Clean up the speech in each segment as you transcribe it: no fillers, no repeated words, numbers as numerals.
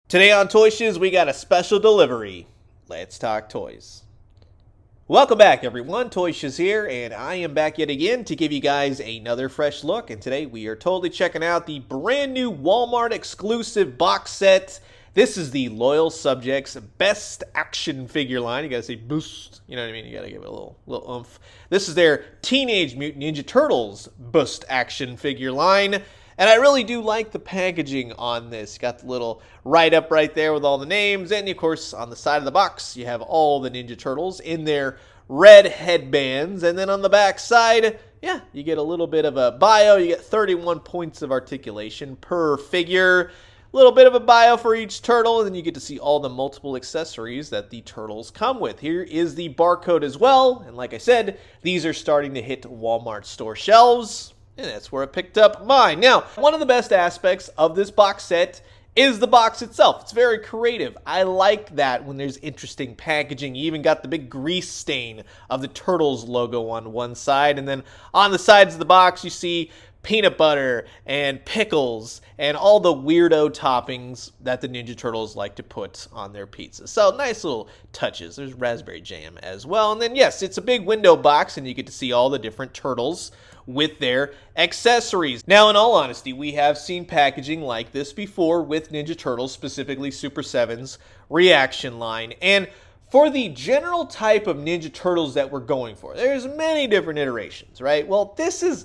Today on Toy Shiz, we got a special delivery. Let's talk toys. Welcome back, everyone. Toy Shiz here, and I am back yet again to give you guys another fresh look. And today we are totally checking out the brand new Walmart exclusive box set. This is the Loyal Subjects Best Action Figure line. You gotta say boost, you know what I mean? You gotta give it a little oomph. This is their Teenage Mutant Ninja Turtles Best Action Figure line. And I really do like the packaging on this. You got the little write-up right there with all the names. And, of course, on the side of the box, you have all the Ninja Turtles in their red headbands. And then on the back side, yeah, you get a little bit of a bio. You get 31 points of articulation per figure. A little bit of a bio for each turtle. And then you get to see all the multiple accessories that the turtles come with. Here is the barcode as well. And like I said, these are starting to hit Walmart store shelves. And that's where I picked up mine. Now, one of the best aspects of this box set is the box itself. It's very creative. I like that when there's interesting packaging. You even got the big grease stain of the Turtles logo on one side. And then on the sides of the box, you see peanut butter and pickles and all the weirdo toppings that the Ninja Turtles like to put on their pizza. So nice little touches. There's raspberry jam as well. And then yes, it's a big window box and you get to see all the different turtles with their accessories. Now, in all honesty, we have seen packaging like this before with Ninja Turtles, specifically Super 7's Reaction line. And for the general type of Ninja Turtles that we're going for, there's many different iterations, right? Well, this is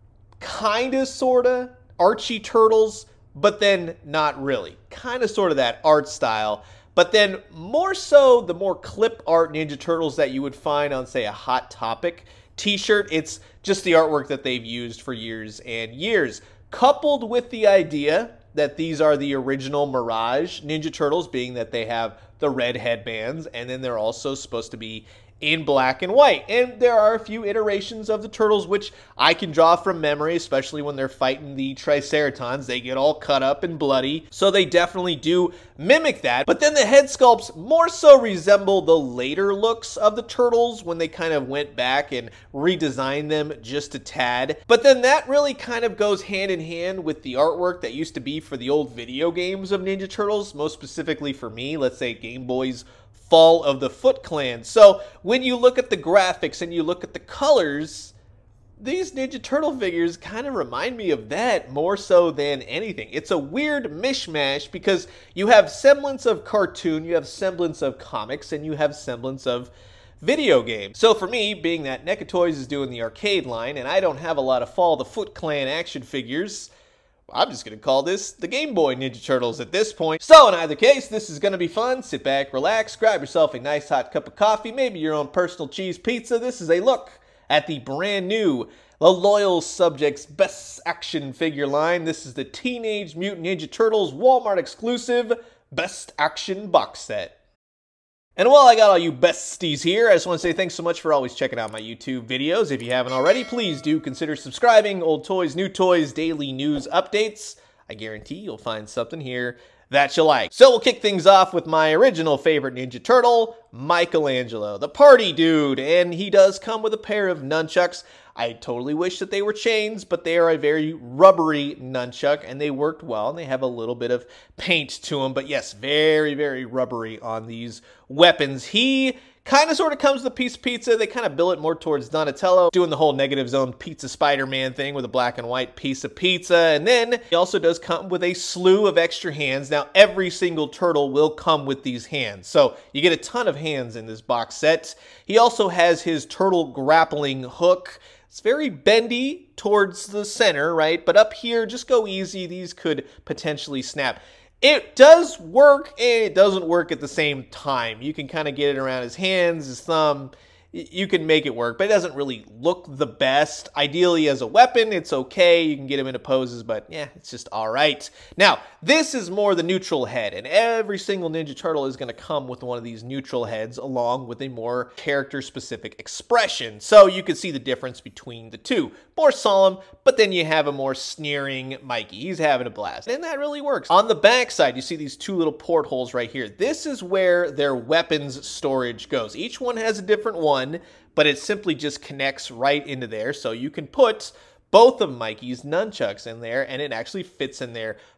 kinda, sorta Archie Turtles, but then not really. Kinda, sorta that art style, but then more so the more clip art Ninja Turtles that you would find on, say, a Hot Topic t-shirt. It's just the artwork that they've used for years and years, coupled with the idea that these are the original Mirage Ninja Turtles, being that they have the red headbands, and then they're also supposed to be in black and white. And there are a few iterations of the Turtles which I can draw from memory, especially when they're fighting the Triceratons. They get all cut up and bloody, so they definitely do mimic that. But then the head sculpts more so resemble the later looks of the Turtles when they kind of went back and redesigned them just a tad. But then that really kind of goes hand in hand with the artwork that used to be for the old video games of Ninja Turtles, most specifically for me, let's say Game Boy's Fall of the Foot Clan. So when you look at the graphics and you look at the colors, these Ninja Turtle figures kind of remind me of that more so than anything. It's a weird mishmash because you have semblance of cartoon, you have semblance of comics, and you have semblance of video games. So for me, being that NECA Toys is doing the arcade line and I don't have a lot of Fall of the Foot Clan action figures, I'm just going to call this the Game Boy Ninja Turtles at this point. So in either case, this is going to be fun. Sit back, relax, grab yourself a nice hot cup of coffee, maybe your own personal cheese pizza. This is a look at the brand new The Loyal Subjects Best Action Figure line. This is the Teenage Mutant Ninja Turtles Walmart exclusive Best Action box set. And while I got all you besties here, I just want to say thanks so much for always checking out my YouTube videos. If you haven't already, please do consider subscribing. Old toys, new toys, daily news updates. I guarantee you'll find something here that you like. So we'll kick things off with my original favorite Ninja Turtle, Michelangelo, the party dude. And he does come with a pair of nunchucks. I totally wish that they were chains, but they are a very rubbery nunchuck, and they worked well, and they have a little bit of paint to them. But yes, very, very rubbery on these weapons. He kind of sort of comes with a piece of pizza. They kind of bill it more towards Donatello, doing the whole Negative Zone Pizza Spider-Man thing with a black and white piece of pizza. And then he also does come with a slew of extra hands. Now, every single turtle will come with these hands, so you get a ton of hands in this box set. He also has his turtle grappling hook. It's very bendy towards the center, right? But up here, just go easy. These could potentially snap. It does work, and it doesn't work at the same time. You can kind of get it around his hands, his thumb. You can make it work, but it doesn't really look the best. Ideally, as a weapon, it's okay. You can get him into poses, but yeah, it's just all right. Now, this is more the neutral head, and every single Ninja Turtle is going to come with one of these neutral heads along with a more character-specific expression. So you can see the difference between the two. More solemn, but then you have a more sneering Mikey. He's having a blast, and that really works. On the back side, you see these two little portholes right here. This is where their weapons storage goes. Each one has a different one, but it simply just connects right into there, so you can put both of Mikey's nunchucks in there, and it actually fits in there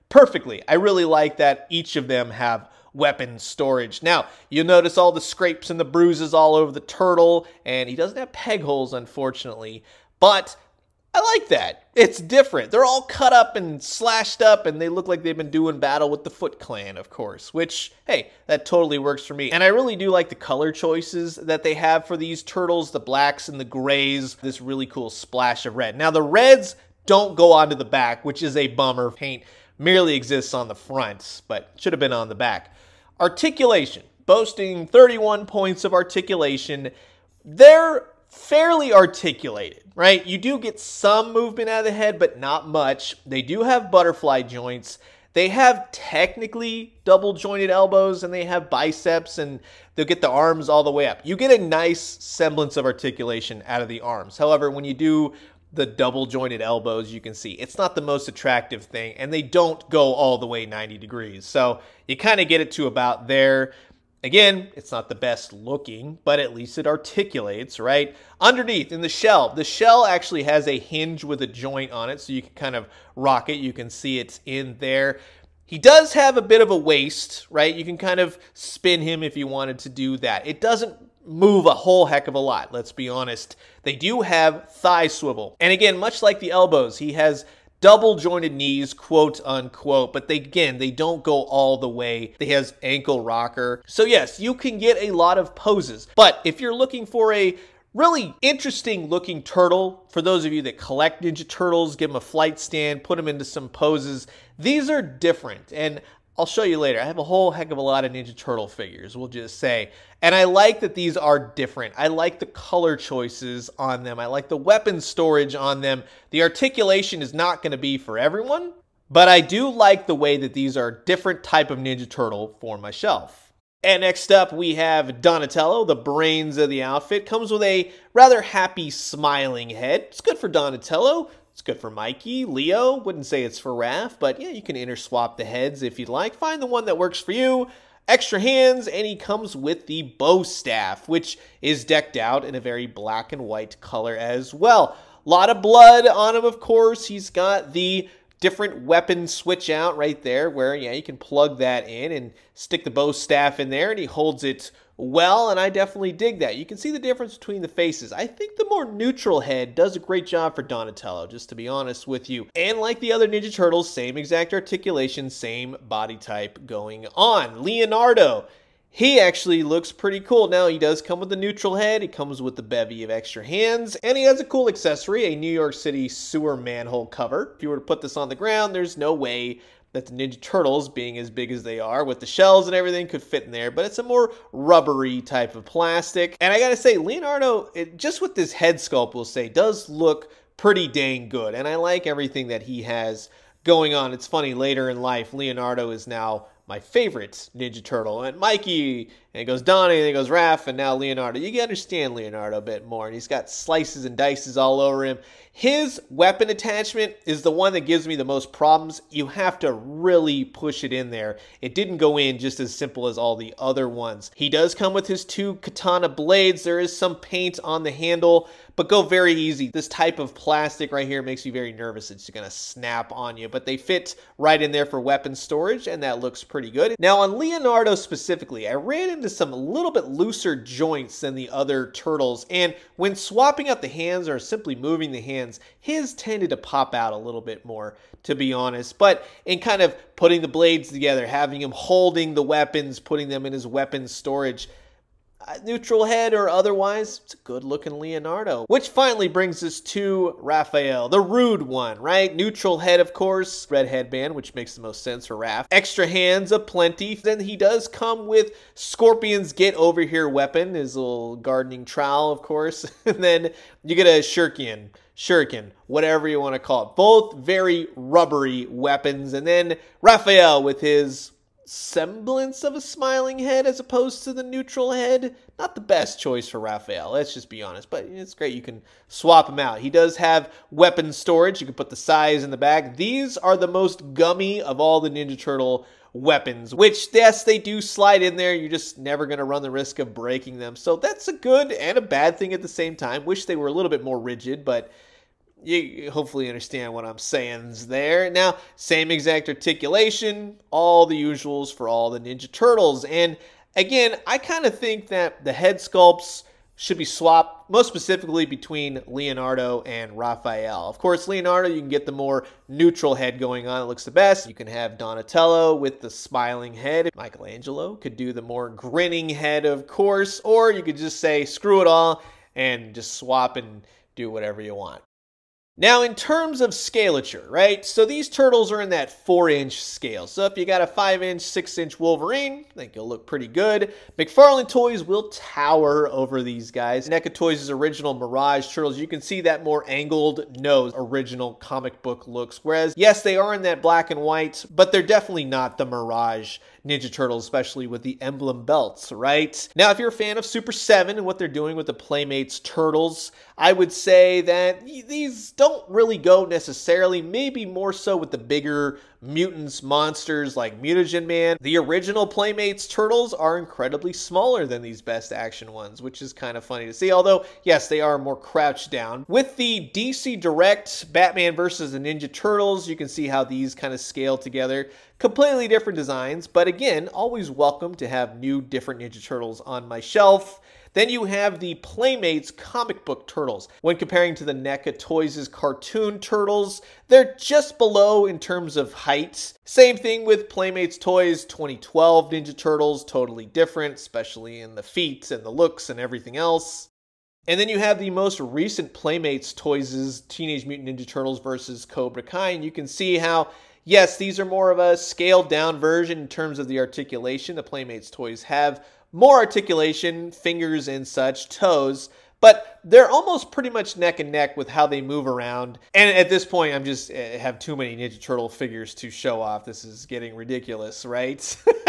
perfectly. I really like that each of them have weapon storage. Now, you'll notice all the scrapes and the bruises all over the turtle, and he doesn't have peg holes, unfortunately, but I like that. It's different. They're all cut up and slashed up, and they look like they've been doing battle with the Foot Clan, of course, which, hey, that totally works for me. And I really do like the color choices that they have for these turtles, the blacks and the grays, this really cool splash of red. Now, the reds don't go onto the back, which is a bummer. Paint merely exists on the front, but should have been on the back. Articulation, boasting 31 points of articulation. They're fairly articulated, right? You do get some movement out of the head, but not much. They do have butterfly joints. They have technically double jointed elbows, and they have biceps, and they'll get the arms all the way up. You get a nice semblance of articulation out of the arms. However, when you do the double jointed elbows, you can see it's not the most attractive thing, and they don't go all the way 90 degrees. So you kind of get it to about there. Again, it's not the best looking, but at least it articulates, right? Underneath, in the shell actually has a hinge with a joint on it, so you can kind of rock it. You can see it's in there. He does have a bit of a waist, right? You can kind of spin him if you wanted to do that. It doesn't move a whole heck of a lot, let's be honest. They do have thigh swivel. And again, much like the elbows, he has double jointed knees, quote unquote, but they don't go all the way. He has ankle rocker. So yes, you can get a lot of poses, but if you're looking for a really interesting looking turtle, for those of you that collect Ninja Turtles, give them a flight stand, put them into some poses, these are different. And I'll show you later. I have a whole heck of a lot of Ninja Turtle figures, we'll just say. And I like that these are different. I like the color choices on them. I like the weapon storage on them. The articulation is not going to be for everyone, but I do like the way that these are a different type of Ninja Turtle for my shelf. And next up, we have Donatello, the brains of the outfit. Comes with a rather happy, smiling head. It's good for Donatello. It's good for Mikey, Leo. Wouldn't say it's for Raph, but yeah, you can interswap the heads if you'd like. Find the one that works for you. Extra hands, and he comes with the bow staff, which is decked out in a very black and white color as well. A lot of blood on him, of course. He's got the different weapon switch out right there where, yeah, you can plug that in and stick the bow staff in there, and he holds it well, and I definitely dig that. You can see the difference between the faces. I think the more neutral head does a great job for Donatello, just to be honest with you. And like the other Ninja Turtles, same exact articulation, same body type going on. Leonardo, he actually looks pretty cool. Now, he does come with a neutral head. He comes with the bevy of extra hands, and he has a cool accessory, a New York City sewer manhole cover. If you were to put this on the ground, there's no way that the Ninja Turtles, being as big as they are, with the shells and everything, could fit in there, but it's a more rubbery type of plastic. And I gotta say, Leonardo, just with this head sculpt, we'll say, does look pretty dang good, and I like everything that he has going on. It's funny, later in life, Leonardo is now my favorite Ninja Turtle. And Mikey, and it goes Donnie, and it goes Raph, and now Leonardo. You can understand Leonardo a bit more, and he's got slices and dices all over him. His weapon attachment is the one that gives me the most problems. You have to really push it in there. It didn't go in just as simple as all the other ones. He does come with his two katana blades. There is some paint on the handle, but go very easy. This type of plastic right here makes you very nervous. It's going to snap on you, but they fit right in there for weapon storage, and that looks pretty good. Now, on Leonardo specifically, I ran into some a little bit looser joints than the other turtles, and when swapping out the hands or simply moving the hands, his tended to pop out a little bit more, to be honest. But in kind of putting the blades together, having him holding the weapons, putting them in his weapon storage, neutral head or otherwise, it's a good looking Leonardo. Which finally brings us to Raphael, the rude one, right? Neutral head, of course, red headband, which makes the most sense for Raph. Extra hands aplenty. Then he does come with Scorpion's get over here weapon, his little gardening trowel, of course. And then you get a shuriken, whatever you want to call it. Both very rubbery weapons. And then Raphael with his semblance of a smiling head as opposed to the neutral head. Not the best choice for Raphael, let's just be honest, but it's great. You can swap him out. He does have weapon storage. You can put the size in the back. These are the most gummy of all the Ninja Turtle weapons, which, yes, they do slide in there. You're just never going to run the risk of breaking them. So that's a good and a bad thing at the same time. Wish they were a little bit more rigid, but You hopefully understand what I'm saying there. Now, same exact articulation, all the usuals for all the Ninja Turtles. And again, I kind of think that the head sculpts should be swapped, most specifically between Leonardo and Raphael. Of course, Leonardo, you can get the more neutral head going on. It looks the best. You can have Donatello with the smiling head. Michelangelo could do the more grinning head, of course. Or you could just say, screw it all, and just swap and do whatever you want. Now, in terms of scalature, right? So these turtles are in that 4-inch scale. So if you got a 5-inch, 6-inch Wolverine, I think you'll look pretty good. McFarlane Toys will tower over these guys. NECA Toys' original Mirage Turtles, you can see that more angled nose, original comic book looks. Whereas, yes, they are in that black and white, but they're definitely not the Mirage Ninja Turtles, especially with the emblem belts, right? Now, if you're a fan of Super 7 and what they're doing with the Playmates Turtles, I would say that these don't really go necessarily, maybe more so with the bigger mutants, monsters like Mutagen Man. The original Playmates Turtles are incredibly smaller than these Best Action ones, which is kind of funny to see, although, yes, they are more crouched down. With the DC Direct Batman vs. the Ninja Turtles, you can see how these kind of scale together. Completely different designs, but again, always welcome to have new, different Ninja Turtles on my shelf. Then you have the Playmates comic book turtles. When comparing to the NECA Toys' cartoon turtles, they're just below in terms of height. Same thing with Playmates Toys 2012 Ninja Turtles, totally different, especially in the feet and the looks and everything else. And then you have the most recent Playmates Toys' Teenage Mutant Ninja Turtles versus Cobra Kai, and you can see how, yes, these are more of a scaled down version in terms of the articulation. The Playmates Toys have more articulation, fingers and such, toes, but they're almost pretty much neck and neck with how they move around. And at this point, I'm just have too many Ninja Turtle figures to show off. This is getting ridiculous, right?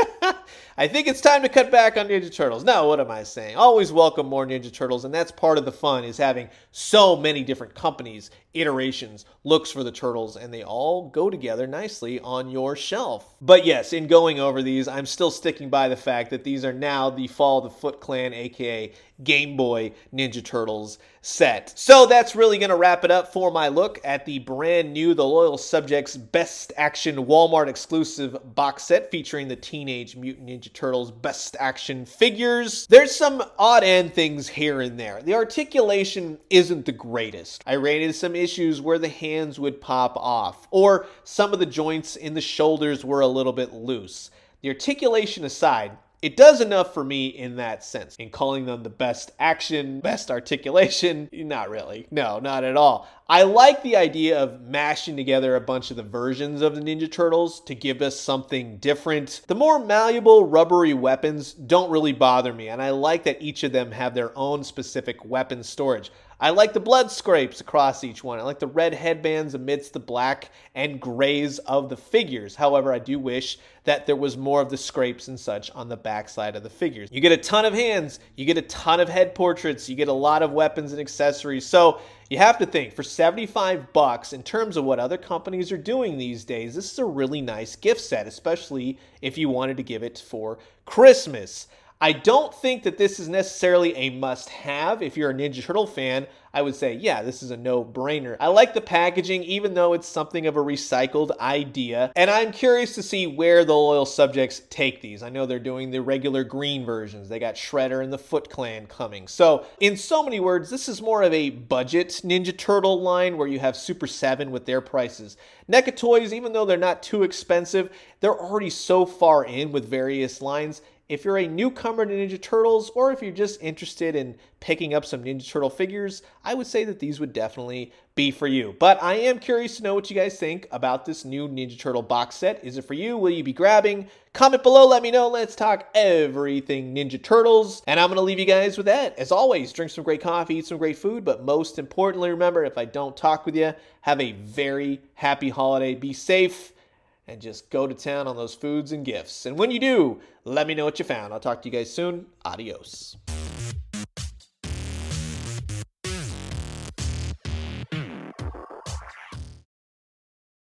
I think it's time to cut back on Ninja Turtles. No, what am I saying? Always welcome more Ninja Turtles, and that's part of the fun, is having so many different companies, iterations, looks for the Turtles, and they all go together nicely on your shelf. But yes, in going over these, I'm still sticking by the fact that these are now the Fall of the Foot Clan, aka Game Boy Ninja Turtles set. So that's really going to wrap it up for my look at the brand new The Loyal Subjects Best Action Walmart exclusive box set featuring the Teenage Mutant Ninja Turtles Best Action figures. There's some odd end things here and there. The articulation isn't the greatest. I ran into some issues where the hands would pop off, or some of the joints in the shoulders were a little bit loose. The articulation aside, it does enough for me in that sense. In calling them the best action, best articulation, not really. No, not at all. I like the idea of mashing together a bunch of the versions of the Ninja Turtles to give us something different. The more malleable, rubbery weapons don't really bother me, and I like that each of them have their own specific weapon storage. I like the blood scrapes across each one. I like the red headbands amidst the black and grays of the figures. However, I do wish that there was more of the scrapes and such on the backside of the figures. You get a ton of hands, you get a ton of head portraits, you get a lot of weapons and accessories. So you have to think, for 75 bucks, in terms of what other companies are doing these days, this is a really nice gift set, especially if you wanted to give it for Christmas. I don't think that this is necessarily a must-have. If you're a Ninja Turtle fan, I would say, yeah, this is a no-brainer. I like the packaging, even though it's something of a recycled idea. And I'm curious to see where the Loyal Subjects take these. I know they're doing the regular green versions. They got Shredder and the Foot Clan coming. So, in so many words, this is more of a budget Ninja Turtle line where you have Super 7 with their prices. NECA Toys, even though they're not too expensive, they're already so far in with various lines. If you're a newcomer to Ninja Turtles, or if you're just interested in picking up some Ninja Turtle figures, I would say that these would definitely be for you. But I am curious to know what you guys think about this new Ninja Turtle box set. Is it for you? Will you be grabbing? Comment below, let me know. Let's talk everything Ninja Turtles. And I'm going to leave you guys with that. As always, drink some great coffee, eat some great food, but most importantly, remember, if I don't talk with you, have a very happy holiday. Be safe. And just go to town on those foods and gifts. And when you do, let me know what you found. I'll talk to you guys soon. Adios.